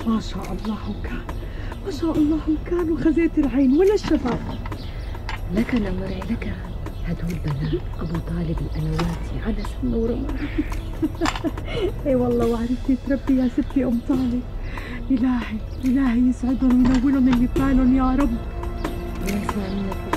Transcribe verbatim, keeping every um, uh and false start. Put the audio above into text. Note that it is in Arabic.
ما شاء الله كان، ما شاء الله كان، وخزيت العين ولا الشفا. لك نمري لك، هدول بنات ابو طالب الانواتي على سن ورمح. اي والله وعرفتي تربي يا ستي ام طالب. الهي الهي يسعدهم وينولهم اللي ببالهم يا رب. ويسمع منك